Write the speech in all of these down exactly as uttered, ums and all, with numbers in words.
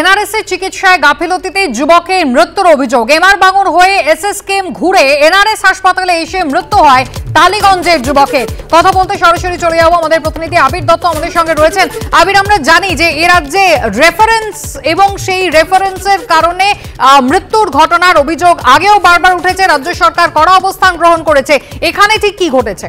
NRS এর চিকিৎসায় গাফিলতিতে যুবকের মৃত্যুর অভিযোগ। এমআর বাঙুর হয়ে এসএসকেএম ঘুরে এনআরএস হাসপাতালে এসে মৃত্যু হয় টালিগঞ্জের যুবকের। কথা বলতে সরাসরি চলে যাবো আমাদের প্রতিনিধি আবির দত্ত আমাদের সঙ্গে রয়েছেন। আবির, আমরা জানি যে এ রাজ্যে রেফারেন্স এবং সেই রেফারেন্সের কারণে মৃত্যুর ঘটনার অভিযোগ আগেও বারবার উঠেছে, রাজ্য সরকার কড়া অবস্থান গ্রহণ করেছে। এখানে ঠিক কি ঘটেছে?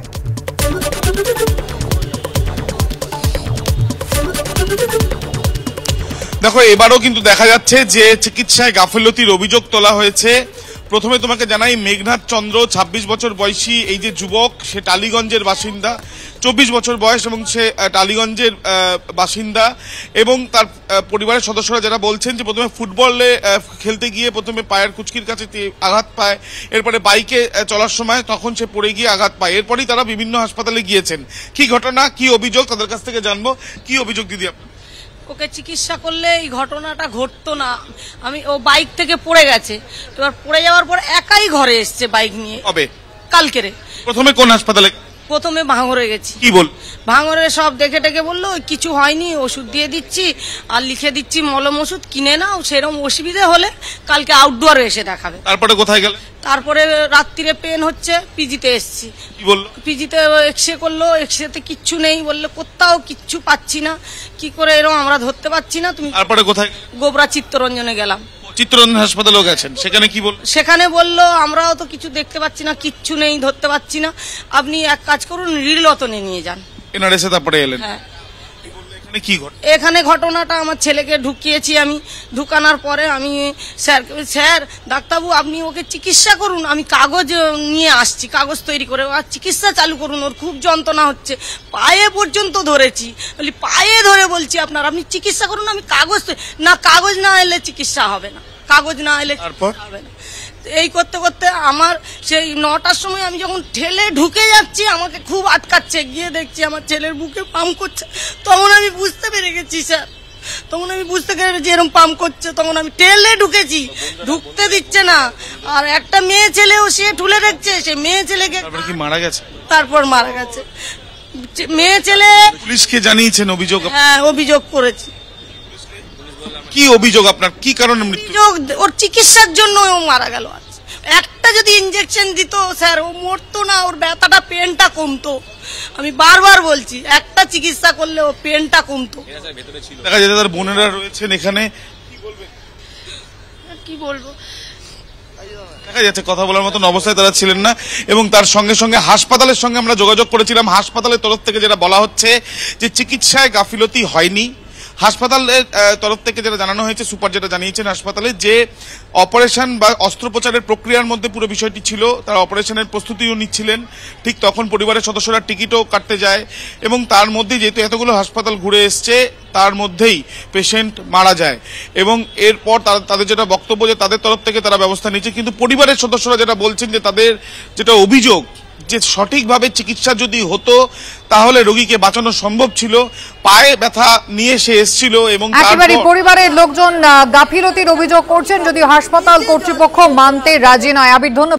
দেখো, এবারও কিন্তু দেখা যাচ্ছে যে চিকিৎসায় গাফিলতির অভিযোগ তোলা হয়েছে। প্রথমে তোমাকে জানাই, মেঘনাথ চন্দ্র ছাব্বিশ বছর বয়সী এই যে যুবক, সে টালিগঞ্জের বাসিন্দা, চব্বিশ বছর বয়স এবং সে টালিগঞ্জের বাসিন্দা। এবং তার পরিবারের সদস্যরা যারা বলছেন যে প্রথমে ফুটবলে খেলতে গিয়ে প্রথমে পায়ের কুচকির কাছে আঘাত পায়, এরপরে বাইকে চলার সময় তখন সে পড়ে গিয়ে আঘাত পায়। এরপরই তারা বিভিন্ন হাসপাতালে গিয়েছেন। কি ঘটনা, কি অভিযোগ, তাদের কাছ থেকে জানবো। কি অভিযোগ দিদি আপনার? ওকে চিকিৎসা করলে এই ঘটনাটা ঘটতো না। আমি ও বাইক থেকে পড়ে গেছে, এবার পড়ে যাওয়ার পর একাই ঘরে এসছে বাইক নিয়ে। কবে? কালকেরে। প্রথমে কোন হাসপাতালে? প্রথমে ভাঙরে গেছি। কি বল? ভাঙরে সব দেখে টেকে বললো কিছু হয়নি, ওষুধ দিয়ে দিচ্ছি আর লিখে দিচ্ছি মলম ওষুধ কিনে নাও, সেরকম অসুবিধা হলে কালকে আউটডোরে এসে দেখাবে। তারপরে কোথায় গেল? তারপরে রাত্রিরে পেন হচ্ছে, পিজিতে এসছি। কি বললো? পিজিতে এক্সরে করলো, এক্সরেতে কিচ্ছু নেই, বললো কোথাও কিচ্ছু পাচ্ছি না, কি করে এরকম আমরা ধরতে পারছি না। তুমি তারপরে কোথায়? গোবরা চিত্তরঞ্জনে গেলাম। চিত্তরঞ্জন হাসপাতালেও গেছেন, সেখানে কি বল? সেখানে বললো আমরাও তো কিছু দেখতে পাচ্ছি না, কিচ্ছু নেই, ধরতে পারছি না, আপনি এক কাজ করুন রিলতনে নিয়ে যান। এনআরএস তারপরে এলেন? হ্যাঁ। কি এখানে ঘটনাটা আমার ছেলেকে ঢুকিয়েছি আমি। ঢুকানোর পরে আমি স্যার স্যার ডাক্তারবাবু আপনি ওকে চিকিৎসা করুন, আমি কাগজ নিয়ে আসছি, কাগজ তৈরি করে আর চিকিৎসা চালু করুন, ওর খুব যন্ত্রণা হচ্ছে, পায়ে পর্যন্ত ধরেছি। বলি পায়ে ধরে বলছি আপনার, আপনি চিকিৎসা করুন, আমি কাগজ না, কাগজ না এলে চিকিৎসা হবে না, কাগজ না এলে হবে না। এই করতে করতে আমার সেই নটার সময় আমি যখন ঠেলে ঢুকে যাচ্ছি, আমাকে খুব আটকাচ্ছে, গিয়ে দেখছি আমার ছেলের বুকে পাম্প করছে। তখন আমি বুঝতে পেরে গেছি স্যার, তখন আমি বুঝতে পেরেছি যে এরকম পাম্প করছে। তখন আমি ঠেলে ঢুকেছি, ঢুকতে দিচ্ছে না। আর একটা মেয়ে ছেলেও সে ঠুলে রাখছে, সে মেয়ে ছেলেকে কি মারা গেছে। তারপর মারা গেছে মেয়ে ছেলে। পুলিশকে জানিয়েছেন অভিযোগ? হ্যাঁ, অভিযোগ করেছি। কি অভিযোগ আপনার, কি কারণে মৃত্যু? ওর চিকিৎসার জন্য ও মারা গেল। একটা যদি ইনজেকশন দিত স্যার, ও মরতো না, ওর ব্যথাটা পেনটা কমতো। আমি বারবার বলছি, একটা চিকিৎসা করলে ও পেনটা কমতো। দেখা যায় তার বোনেরা রয়েছেন এখানে, কি বলবো, দেখা যাচ্ছে কথা বলার মতন অবস্থায় তারা ছিলেন না। এবং তার সঙ্গে সঙ্গে হাসপাতালের সঙ্গে আমরা যোগাযোগ করেছিলাম। হাসপাতালের তরফ থেকে যেটা বলা হচ্ছে যে চিকিৎসায় গাফিলতি হয়নি। হাসপাতালের তরফ থেকে যেটা জানানো হয়েছে, সুপার যেটা জানিয়েছেন হাসপাতালে, যে অপারেশন বা অস্ত্রোপচারের প্রক্রিয়ার মধ্যে পুরো বিষয়টি ছিল, তারা অপারেশনের প্রস্তুতিও নিচ্ছিলেন। ঠিক তখন পরিবারের সদস্যরা টিকিটও কাটতে যায় এবং তার মধ্যেই যেহেতু এতগুলো হাসপাতাল ঘুরে এসছে, তার মধ্যেই পেশেন্ট মারা যায়। এবং এরপর তাদের যেটা বক্তব্য যে তাদের তরফ থেকে তারা ব্যবস্থা নিচ্ছে, কিন্তু পরিবারের সদস্যরা যেটা বলছেন যে তাদের যেটা অভিযোগ যে সঠিকভাবে চিকিৎসা যদি হতো তাহলে রোগীকে বাঁচানো সম্ভব ছিল। পায়ে ব্যথা নিয়ে সে এসেছিল এবং একেবারে পরিবারের লোকজন গাফিলতির অভিযোগ করছেন, যদিও হাসপাতাল কর্তৃপক্ষ মানতে রাজি নয়। আবির, ধন্যবাদ।